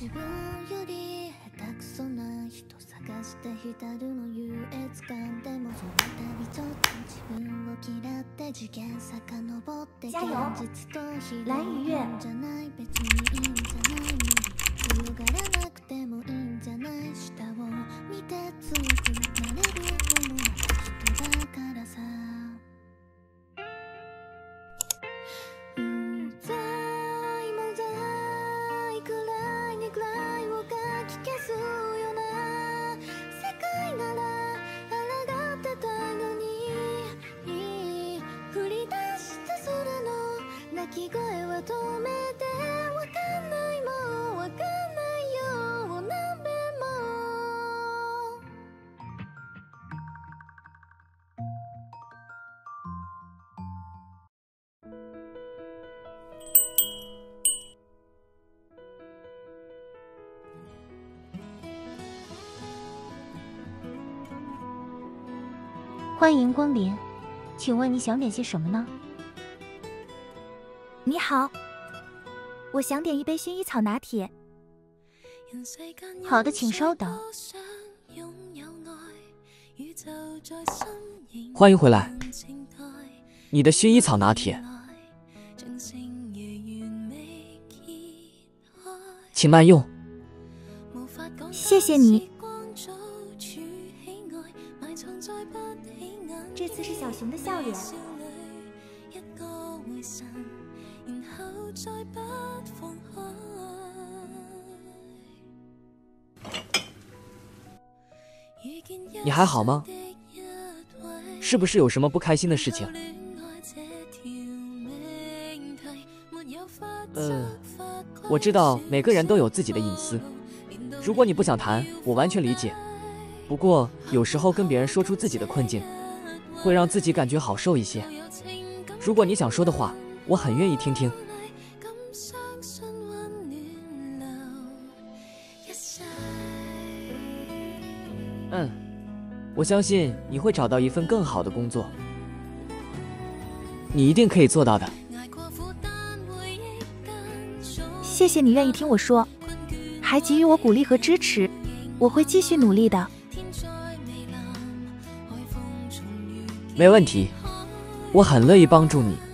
加油，蓝雨月。 欢迎光临，请问你想点些什么呢？ 你好，我想点一杯薰衣草拿铁。 好的，请稍等。 欢迎回来，你的薰衣草拿铁，请慢用。 谢谢你。这次是小熊的笑脸。 你还好吗？是不是有什么不开心的事情？我知道每个人都有自己的隐私，如果你不想谈，我完全理解。不过有时候跟别人说出自己的困境，会让自己感觉好受一些。如果你想说的话，我很愿意听听。我相信你会找到一份更好的工作，你一定可以做到的。 谢谢你愿意听我说，还给予我鼓励和支持，我会继续努力的。 没问题，我很乐意帮助你。